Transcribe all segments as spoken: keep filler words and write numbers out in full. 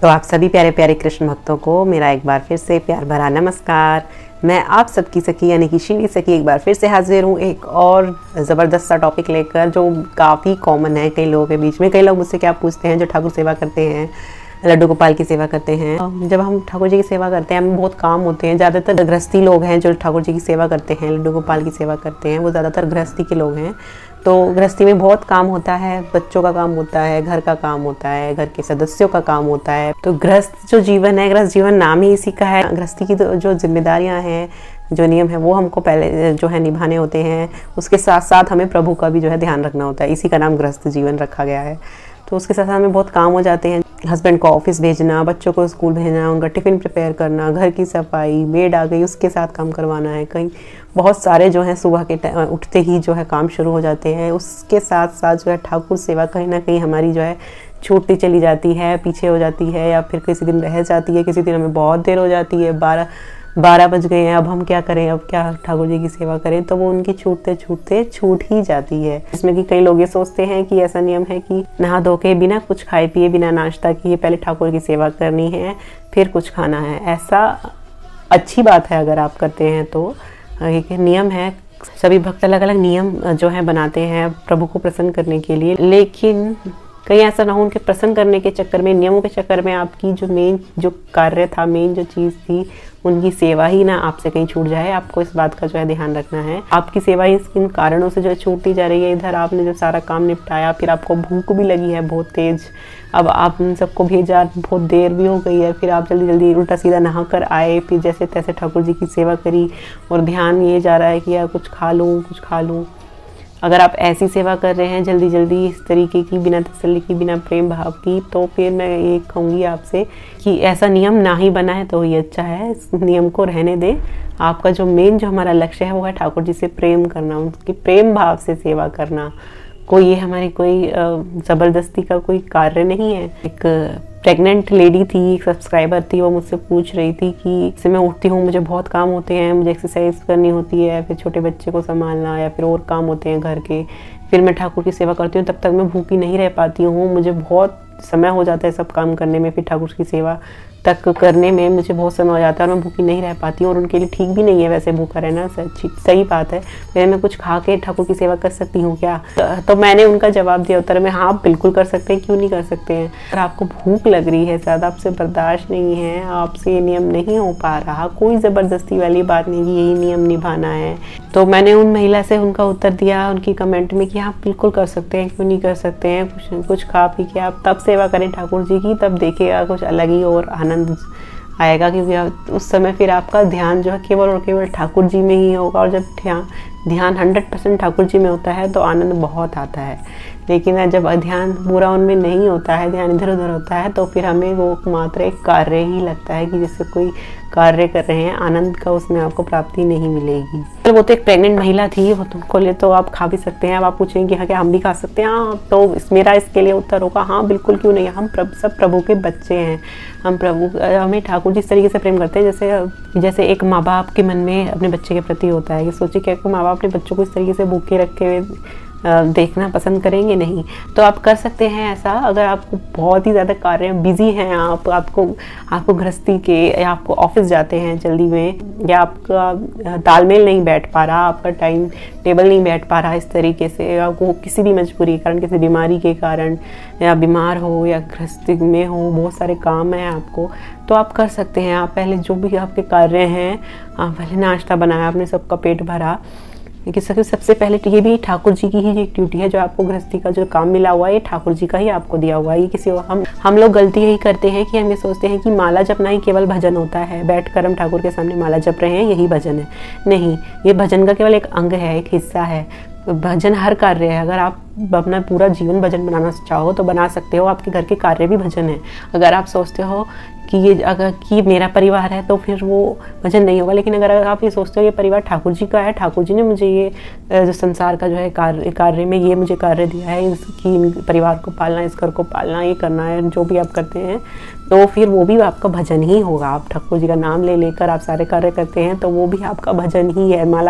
तो आप सभी प्यारे प्यारे कृष्ण भक्तों को मेरा एक बार फिर से प्यार भरा नमस्कार। मैं आप सबकी सखी यानी कि शिवी सखी एक बार फिर से हाजिर हूँ एक और ज़बरदस्त सा टॉपिक लेकर, जो काफ़ी कॉमन है कई लोगों के बीच में। कई लोग मुझसे क्या पूछते हैं जो ठाकुर सेवा करते हैं, लड्डू गोपाल की सेवा करते हैं। जब हम ठाकुर जी की सेवा करते हैं हमें बहुत काम होते हैं। ज़्यादातर गृहस्थी लोग हैं जो ठाकुर जी की सेवा करते हैं, लड्डू गोपाल की सेवा करते हैं, वो ज़्यादातर गृहस्थी के लोग हैं। तो गृहस्थी में बहुत काम होता है, बच्चों का काम होता है, घर का काम होता है, घर के सदस्यों का काम होता है। तो गृहस्थ जो जीवन है, गृहस्थ जीवन नाम ही इसी का है। गृहस्थी की जो जिम्मेदारियां हैं, जो नियम है, वो हमको पहले जो है निभाने होते हैं। उसके साथ साथ हमें प्रभु का भी जो है ध्यान रखना होता है। इसी का नाम गृहस्थ जीवन रखा गया है। तो उसके साथ हमें बहुत काम हो जाते हैं। हस्बैंड को ऑफिस भेजना, बच्चों को स्कूल भेजना, उनका टिफ़िन प्रिपेयर करना, घर की सफाई, मेड आ गई उसके साथ काम करवाना है। कहीं बहुत सारे जो है सुबह के उठते ही जो है काम शुरू हो जाते हैं। उसके साथ साथ जो है ठाकुर सेवा कहीं ना कहीं हमारी जो है छूटती चली जाती है, पीछे हो जाती है, या फिर किसी दिन रह जाती है, किसी दिन हमें बहुत देर हो जाती है, बारह बारह बज गए हैं, अब हम क्या करें, अब क्या ठाकुर जी की सेवा करें। तो वो उनकी छूटते छूटते छूट ही जाती है। इसमें कि कई लोग ये सोचते हैं कि ऐसा नियम है कि नहा धो के बिना कुछ खाए पिए, बिना नाश्ता किए पहले ठाकुर की सेवा करनी है, फिर कुछ खाना है। ऐसा अच्छी बात है अगर आप करते हैं तो, एक नियम है। सभी भक्त अलग अलग नियम जो है बनाते हैं प्रभु को प्रसन्न करने के लिए, लेकिन कहीं ऐसा ना हो उनके प्रसन्न करने के चक्कर में, नियमों के चक्कर में आपकी जो मेन जो कार्य था, मेन जो चीज़ थी, उनकी सेवा ही ना आपसे कहीं छूट जाए। आपको इस बात का जो है ध्यान रखना है। आपकी सेवा ही इन कारणों से जो है छूटती जा रही है। इधर आपने जो सारा काम निपटाया, फिर आपको भूख भी लगी है बहुत तेज, अब आप उन सबको भेजा, बहुत देर भी हो गई है, फिर आप जल्दी जल्दी उल्टा सीधा नहा कर आए, फिर जैसे तैसे ठाकुर जी की सेवा करी और ध्यान ये जा रहा है कि यार कुछ खा लूँ कुछ खा लूँ। अगर आप ऐसी सेवा कर रहे हैं जल्दी जल्दी इस तरीके की, बिना तसल्ली की, बिना प्रेम भाव की, तो फिर मैं ये कहूँगी आपसे कि ऐसा नियम ना ही बना है तो ही अच्छा है। इस नियम को रहने दें। आपका जो मेन जो हमारा लक्ष्य है वो है ठाकुर जी से प्रेम करना, उनकी प्रेम भाव से सेवा करना। कोई ये हमारी कोई ज़बरदस्ती का कोई कार्य नहीं है। एक प्रेग्नेंट लेडी थी, एक सब्सक्राइबर थी, वो मुझसे पूछ रही थी कि जैसे मैं उठती हूँ, मुझे बहुत काम होते हैं, मुझे एक्सरसाइज करनी होती है, फिर छोटे बच्चे को संभालना, या फिर और काम होते हैं घर के, फिर मैं ठाकुर की सेवा करती हूँ, तब तक मैं भूखी नहीं रह पाती हूँ, मुझे बहुत समय हो जाता है सब काम करने में, फिर ठाकुर की सेवा तक करने में मुझे बहुत समय हो जाता है और मैं भूखी नहीं रह पाती हूँ। और उनके लिए ठीक भी नहीं है वैसे भूखा रहना, सच्ची सही बात है। फिर मैं कुछ खा के ठाकुर की सेवा कर सकती हूँ क्या? तो मैंने उनका जवाब दिया उत्तर में, हाँ आप बिल्कुल कर सकते हैं, क्यों नहीं कर सकते हैं। अगर आपको भूख लग रही है, ज़्यादा आपसे बर्दाश्त नहीं है, आपसे ये नियम नहीं हो पा रहा, कोई ज़बरदस्ती वाली बात नहीं कि यही नियम निभाना है। तो मैंने उन महिला से उनका उत्तर दिया उनकी कमेंट में कि आप बिल्कुल कर सकते हैं, क्यों नहीं कर सकते हैं। कुछ कुछ खा पी के आप तब सेवा करें ठाकुर जी की, तब देखिएगा कुछ अलग ही और आनंद आएगा, क्योंकि उस समय फिर आपका ध्यान जो है केवल और केवल ठाकुर जी में ही होगा। और जब ध्यान ध्यान हंड्रेड परसेंट ठाकुर जी में होता है तो आनंद बहुत आता है। लेकिन जब ध्यान पूरा उनमें नहीं होता है, ध्यान इधर उधर होता है, तो फिर हमें वो मात्र एक कार्य ही लगता है कि जैसे कोई कार्य कर रहे हैं, आनंद का उसमें आपको प्राप्ति नहीं मिलेगी। तो वो तो एक प्रेग्नेंट महिला थी, वो तुमको ले तो आप खा भी सकते हैं। अब आप पूछेंगे कि हाँ क्या हम भी खा सकते हैं? हाँ, तो इस मेरा इसके लिए उत्तर होगा हाँ बिल्कुल, क्यों नहीं। हम प्रभु सब प्रभु के बच्चे हैं, हम प्रभु हमें ठाकुर जिस तरीके से प्रेम करते हैं, जैसे जैसे एक माँ बाप के मन में अपने बच्चे के प्रति होता है कि सोचिए क्या माँ बाप अपने बच्चों को इस तरीके से भूखे रखे हुए देखना पसंद करेंगे? नहीं। तो आप कर सकते हैं ऐसा। अगर आपको बहुत ही ज़्यादा कार्य बिजी हैं, आप आपको आपको गृहस्थी के, या आपको ऑफिस जाते हैं जल्दी में, या आपका तालमेल नहीं बैठ पा रहा, आपका टाइम टेबल नहीं बैठ पा रहा इस तरीके से, आपको किसी भी मजबूरी के कारण, किसी बीमारी के कारण, या बीमार हो या गृहस्थी में हो, बहुत सारे काम हैं आपको, तो आप कर सकते हैं। आप पहले जो भी आपके कार्य हैं, आप पहले नाश्ता बनाया, आपने सबका पेट भरा, लेकिन सबसे पहले ये भी ठाकुर जी की ही एक ड्यूटी है। जो आपको गृहस्थी का जो काम मिला हुआ है, ये ठाकुर जी का ही आपको दिया हुआ है। ये किसी हम हम लोग गलती यही करते हैं कि हम ये सोचते हैं कि माला जपना ही केवल भजन होता है, बैठ कर हम ठाकुर के सामने माला जप रहे हैं यही भजन है। नहीं, ये भजन का केवल एक अंग है, एक हिस्सा है। भजन हर कार्य है। अगर आप अपना पूरा जीवन भजन बनाना चाहो तो बना सकते हो। आपके घर के कार्य भी भजन है। अगर आप सोचते हो कि ये अगर कि मेरा परिवार है तो फिर वो भजन नहीं होगा। लेकिन अगर आप ये सोचते हो ये परिवार ठाकुर जी का है, ठाकुर जी ने मुझे ये जो संसार का जो है कार्य कार्य में ये मुझे कार्य दिया है, इसकी परिवार को पालना, इस घर को पालना, ये करना है, जो भी आप करते हैं, तो फिर वो भी आपका भजन ही होगा। आप ठाकुर जी का नाम ले लेकर आप सारे कार्य करते हैं तो वो भी आपका भजन ही है। माला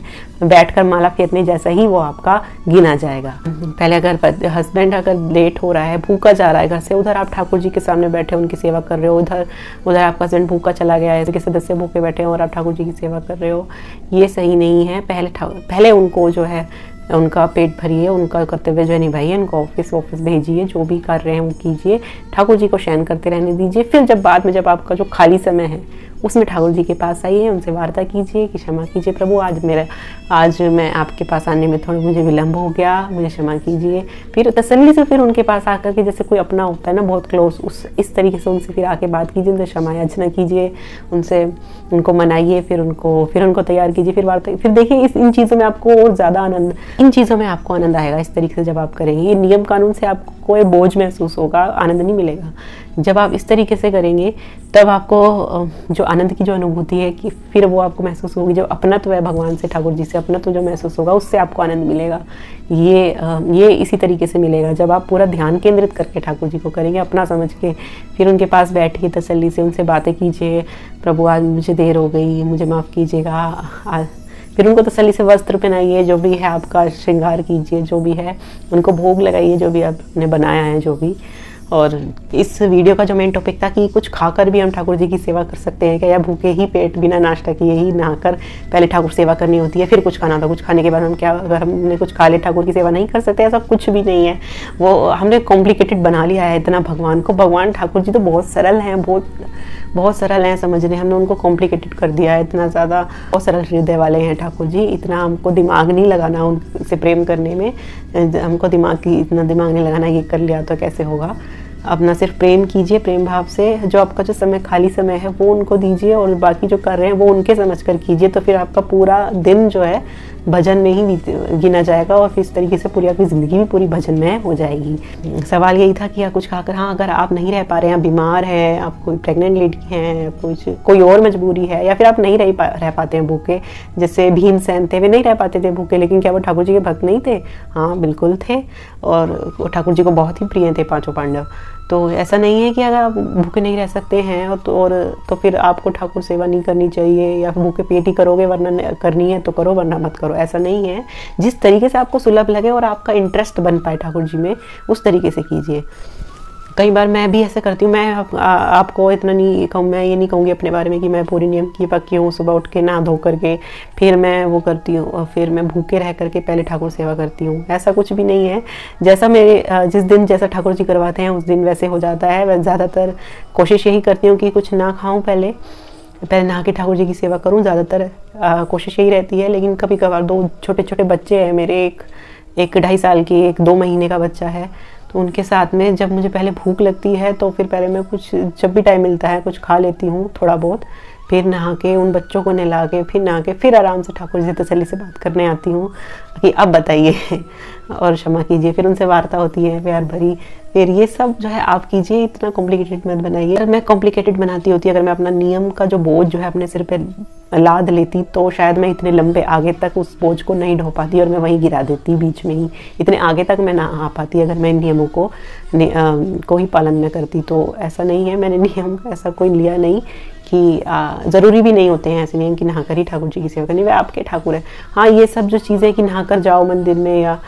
बैठकर माला फेरने जैसा ही वो आपका गिना जाएगा। पहले अगर हस्बैंड अगर लेट हो रहा है, भूखा जा रहा है घर से, उधर आप ठाकुर जी के सामने बैठे उनकी सेवा कर रहे हो, उधर उधर आपका हस्बैंड भूखा चला गया है, के सदस्य भूखे बैठे हैं और आप ठाकुर जी की सेवा कर रहे हो, ये सही नहीं है। पहले पहले उनको जो है उनका पेट भरिए, उनका कर्तव्य जो है निभाइए, उनको ऑफिस ऑफिस भेजिए, जो भी कर रहे हैं वो कीजिए, ठाकुर जी को शयन करते रहने दीजिए। फिर जब बाद में जब आपका जो खाली समय है उसमें ठाकुर जी के पास आइए, उनसे वार्ता कीजिए कि क्षमा कीजिए प्रभु, आज मेरा आज मैं आपके पास आने में थोड़ा मुझे विलम्ब हो गया, मुझे क्षमा कीजिए। फिर तसल्ली से फिर उनके पास आकर के, जैसे कोई अपना होता है ना बहुत क्लोज, उस इस तरीके से उनसे फिर आके बात कीजिए, उनसे क्षमा याचना कीजिए, उनसे उनको मनाइए, फिर उनको फिर उनको तैयार कीजिए, फिर वार्ता। फिर देखिए इस इन चीज़ों में आपको और ज़्यादा आनंद इन चीज़ों में आपको आनंद आएगा। इस तरीके से जब आप करेंगे, ये नियम कानून से आपको कोई बोझ महसूस होगा, आनंद नहीं मिलेगा। जब आप इस तरीके से करेंगे तब आपको जो आनंद की जो अनुभूति है कि फिर वो आपको महसूस होगी, जो अपनत्व है भगवान से, ठाकुर जी से अपनत्व जो महसूस होगा, उससे आपको आनंद मिलेगा। ये ये इसी तरीके से मिलेगा जब आप पूरा ध्यान केंद्रित करके ठाकुर जी को करेंगे, अपना समझ के। फिर उनके पास बैठ के तसल्ली से उनसे बातें कीजिए, प्रभु आज मुझे देर हो गई, मुझे माफ़ कीजिएगा। फिर उनको तसल्ली से वस्त्र पहनाइए, जो भी है आपका श्रृंगार कीजिए, जो भी है उनको भोग लगाइए, जो भी आपने बनाया है जो भी। और इस वीडियो का जो मेन टॉपिक था कि कुछ खाकर भी हम ठाकुर जी की सेवा कर सकते हैं क्या, या भूखे ही पेट बिना नाश्ता किए ही नहाकर पहले ठाकुर सेवा करनी होती है, फिर कुछ खाना था, कुछ खाने के बाद हम क्या, अगर हमने कुछ खा ले ठाकुर की सेवा नहीं कर सकते, ऐसा कुछ भी नहीं है। वो हमने कॉम्प्लिकेटेड बना लिया है इतना भगवान को। भगवान ठाकुर जी तो बहुत सरल हैं, बहुत बहुत सरल हैं समझने, हमने उनको कॉम्प्लिकेटेड कर दिया है इतना ज़्यादा। बहुत सरल हृदय वाले हैं ठाकुर जी, इतना हमको दिमाग नहीं लगाना उनसे प्रेम करने में, हमको दिमाग की इतना दिमाग नहीं लगाना, ये कर लिया तो कैसे होगा। अपना सिर्फ प्रेम कीजिए, प्रेम भाव से जो आपका जो समय खाली समय है वो उनको दीजिए, और बाकी जो कर रहे हैं वो उनके समझ कर कीजिए। तो फिर आपका पूरा दिन जो है भजन में ही गिना जाएगा, और फिर इस तरीके से पूरी आपकी ज़िंदगी भी पूरी भजन में हो जाएगी। सवाल यही था कि या कुछ खाकर, हाँ अगर आप नहीं रह पा रहे हैं, बीमार हैं, आप कोई प्रेग्नेंट लेडी हैं, कुछ कोई और मजबूरी है, या फिर आप नहीं रह पा रह पाते हैं भूखे, जैसे भीमसेन थे, वे नहीं रह पाते थे भूखे, लेकिन क्या वो ठाकुर जी के भक्त नहीं थे? हाँ बिल्कुल थे, और ठाकुर जी को बहुत ही प्रिय थे पाँचों पांडव। तो ऐसा नहीं है कि अगर आप भूखे नहीं रह सकते हैं और तो और तो फिर आपको ठाकुर सेवा नहीं करनी चाहिए, या फिर भूखे पेट ही करोगे, वरना करनी है तो करो वरना मत करो, ऐसा नहीं है। जिस तरीके से आपको सुलभ लगे और आपका इंटरेस्ट बन पाए ठाकुर जी में, उस तरीके से कीजिए। कई बार मैं भी ऐसे करती हूँ, मैं आप, आ, आपको इतना नहीं कहूँ, मैं ये नहीं कहूँगी अपने बारे में कि मैं पूरी नियम की पक्की हूँ, सुबह उठ के नहा धो करके फिर मैं वो करती हूँ, और फिर मैं भूखे रह करके पहले ठाकुर सेवा करती हूँ, ऐसा कुछ भी नहीं है। जैसा मेरे जिस दिन जैसा ठाकुर जी करवाते हैं उस दिन वैसे हो जाता है। मैं ज़्यादातर कोशिश यही करती हूँ कि कुछ ना खाऊँ, पहले पहले नहा के ठाकुर जी की सेवा करूँ, ज़्यादातर कोशिश यही रहती है। लेकिन कभी कभार दो छोटे छोटे बच्चे हैं मेरे, एक एक ढाई साल की, एक दो महीने का बच्चा है, तो उनके साथ में जब मुझे पहले भूख लगती है तो फिर पहले मैं कुछ, जब भी टाइम मिलता है कुछ खा लेती हूँ थोड़ा बहुत, फिर नहा के उन बच्चों को नहला के फिर नहा के फिर आराम से ठाकुर जी से तसल्ली से बात करने आती हूँ कि अब बताइए और क्षमा कीजिए। फिर उनसे वार्ता होती है प्यार भरी। फिर ये सब जो है आप कीजिए, इतना कॉम्प्लिकेटेड मत बनाइए। अगर मैं कॉम्प्लिकेटेड बनाती होती, अगर मैं अपना नियम का जो बोझ जो है अपने सिर पे लाद लेती, तो शायद मैं इतने लंबे आगे तक उस बोझ को नहीं ढो पाती और मैं वहीं गिरा देती बीच में ही, इतने आगे तक मैं ना आ पाती अगर मैं नियमों को को ही पालन न करती। तो ऐसा नहीं है, मैंने नियम ऐसा कोई लिया नहीं कि ज़रूरी भी नहीं होते हैं ऐसे नियम कि नहाकर ही ठाकुर जी की सेवा करनी, वे आपके ठाकुर है। हाँ ये सब जो चीज़ें कि नहाकर जाओ मंदिर में या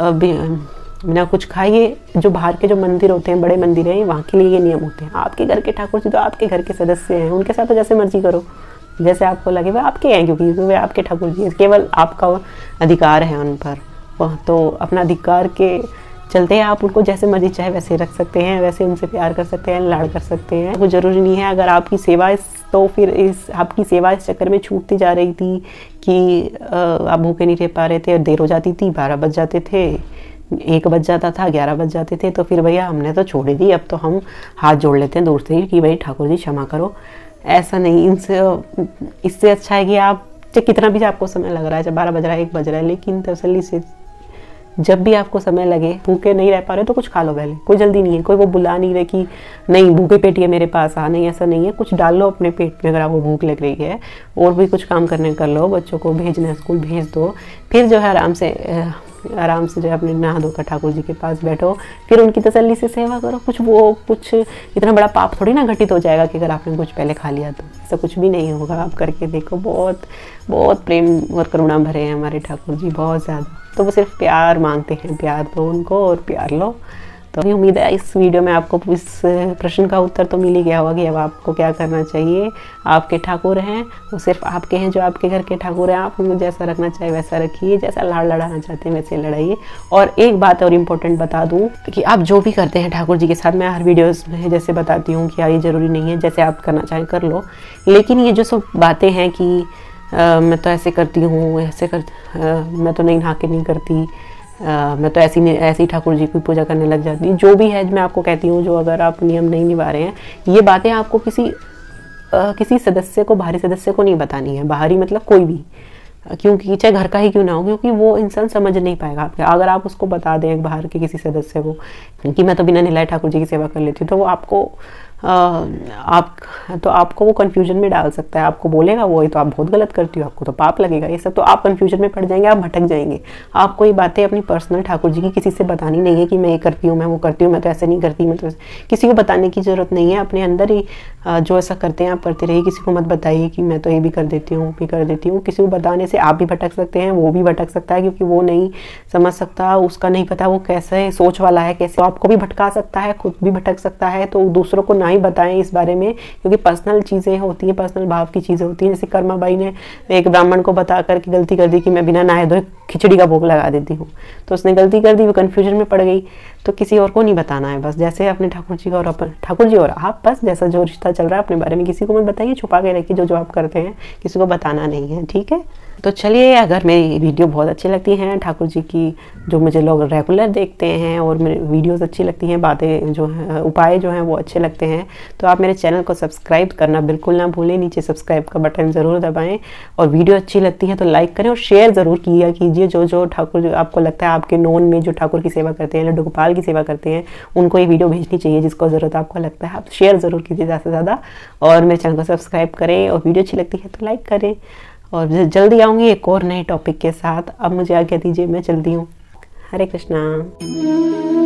बिना कुछ खाइए, जो बाहर के जो मंदिर होते हैं, बड़े मंदिर हैं, वहाँ के लिए ये नियम होते हैं। आपके घर के ठाकुर जी तो आपके घर के सदस्य हैं, उनके साथ तो जैसे मर्जी करो, जैसे आपको लगे वह आपके हैं, क्योंकि वे आपके ठाकुर जी, केवल आपका अधिकार है उन पर। वह तो अपना अधिकार के चलते आप उनको जैसे मर्जी चाहे वैसे रख सकते हैं, वैसे उनसे प्यार कर सकते हैं, लाड़ कर सकते हैं। कुछ ज़रूरी नहीं है। अगर आपकी सेवा इस तो फिर इस आपकी सेवा इस चक्कर में छूटती जा रही थी कि आप भूखे नहीं रह पा रहे थे और देर हो जाती थी, बारह बज जाते थे, एक बज जाता था, ग्यारह बज जाते थे, तो फिर भैया हमने तो छोड़ दी, अब तो हम हाथ जोड़ लेते हैं दूर से ही कि भाई ठाकुर जी क्षमा करो। ऐसा नहीं, इनसे इससे अच्छा है कि आप चाहे कितना भी आपको समय लग रहा है, चाहे बारह बज रहा है, एक बज रहा है, लेकिन तसल्ली से जब भी आपको समय लगे, भूखे नहीं रह पा रहे तो कुछ खा लो पहले, कोई जल्दी नहीं है, कोई वो बुला नहीं रहे कि नहीं भूखे पेट है मेरे पास आ, नहीं ऐसा नहीं है। कुछ डाल लो अपने पेट में अगर आपको भूख लग रही है, और भी कुछ काम करने कर लो, बच्चों को भेजना स्कूल भेज दो, फिर जो है आराम से आराम से जो है अपने नहा धोकर ठाकुर जी के पास बैठो, फिर उनकी तसल्ली से सेवा करो। कुछ वो कुछ इतना बड़ा पाप थोड़ी ना घटित हो जाएगा कि अगर आपने कुछ पहले खा लिया तो, ऐसा कुछ भी नहीं होगा। आप करके देखो, बहुत बहुत प्रेम और करुणा भरे हैं हमारे ठाकुर जी, बहुत ज़्यादा। तो वो सिर्फ प्यार मांगते हैं, प्यार दो उनको और प्यार लो। तो उम्मीद है इस वीडियो में आपको इस प्रश्न का उत्तर तो मिल ही गया होगा कि अब आपको क्या करना चाहिए। आपके ठाकुर हैं, वो सिर्फ आपके हैं, जो आपके घर के ठाकुर हैं। आप उनको जैसा रखना चाहे वैसा रखिए, जैसा लाड़ लड़ाना चाहते हैं वैसे लड़ाइए। और एक बात और इम्पोर्टेंट बता दूँ कि आप जो भी करते हैं ठाकुर जी के साथ, मैं हर वीडियोज़ में जैसे बताती हूँ कि ये ज़रूरी नहीं है, जैसे आप करना चाहें कर लो, लेकिन ये जो सब बातें हैं कि आ, मैं तो ऐसे करती हूँ, ऐसे कर आ, मैं तो नहीं नहा के नहीं करती, आ, मैं तो ऐसी ऐसी ठाकुर जी की पूजा करने लग जाती, जो भी है मैं आपको कहती हूँ, जो अगर आप नियम नहीं निभा रहे हैं, ये बातें आपको किसी आ, किसी सदस्य को, बाहरी सदस्य को नहीं बतानी है। बाहरी मतलब कोई भी, क्योंकि चाहे घर का ही क्यों ना हो, क्योंकि वो इंसान समझ नहीं पाएगा आपके। अगर आप उसको बता दें बाहर के किसी सदस्य को कि मैं तो बिना नहलाए ठाकुर जी की सेवा कर लेती हूँ, तो वो आपको आ, आप तो आपको वो कन्फ्यूजन में डाल सकता है। आपको बोलेगा वो ये तो आप बहुत गलत करती हो, आपको तो पाप लगेगा, ये सब। तो आप कन्फ्यूजन में पड़ जाएंगे, आप भटक जाएंगे। आपको ये बातें अपनी पर्सनल ठाकुर जी की किसी से बतानी नहीं है कि मैं ये करती हूँ, मैं वो करती हूँ, मैं तो ऐसे नहीं करती, मैं तो किसी को बताने की ज़रूरत नहीं है। अपने अंदर ही जो ऐसा करते हैं आप करते रहिए, किसी को मत बताइए कि मैं तो ये भी कर देती हूँ, भी कर देती हूँ। किसी को बताने से आप भी भटक सकते हैं, वो भी भटक सकता है, क्योंकि वो नहीं समझ सकता, उसका नहीं पता वो कैसे सोच वाला है, कैसे आपको भी भटका सकता है, खुद भी भटक सकता है। तो दूसरों को ना ही बताएं इस बारे में, क्योंकि पर्सनल चीज़ें होती हैं, पर्सनल भाव की चीज़ें होती हैं। जैसे कर्मा बाई ने एक ब्राह्मण को बता करके गलती कर दी कि मैं बिना नहाए धोए खिचड़ी का भोग लगा देती हूँ, तो उसने गलती कर दी, वो कन्फ्यूजन में पड़ गई। तो किसी और को नहीं बताना है, बस जैसे अपने ठाकुर जी का और अपन ठाकुर जी और आप, बस जैसा जो रिश्ता चल रहा है अपने बारे में किसी को मत बताइए, छुपा के रखिए। जो जो आप करते हैं किसी को बताना नहीं है, ठीक है। तो चलिए, अगर मेरी वीडियो बहुत अच्छी लगती हैं ठाकुर जी की, जो मुझे लोग रेगुलर देखते हैं, और मेरी वीडियोस अच्छी लगती हैं, बातें जो हैं, उपाय जो हैं वो अच्छे लगते हैं, तो आप मेरे चैनल को सब्सक्राइब करना बिल्कुल ना भूलें। नीचे सब्सक्राइब का बटन ज़रूर दबाएं, और वीडियो अच्छी लगती है तो लाइक करें और शेयर ज़रूर किया कीजिए। जो जो ठाकुर जो आपको लगता है आपके नोन में जो ठाकुर की सेवा करते हैं, लड्डू गोपाल की सेवा करते हैं, उनको ये वीडियो भेजनी चाहिए, जिसको ज़रूरत आपको लगता है। आप शेयर ज़रूर कीजिए ज़्यादा से ज़्यादा, और मेरे चैनल को सब्सक्राइब करें, और वीडियो अच्छी लगती है तो लाइक करें। और जल्दी आऊँगी एक और नए टॉपिक के साथ। अब मुझे आज्ञा दीजिए, मैं चलती हूँ। हरे कृष्णा।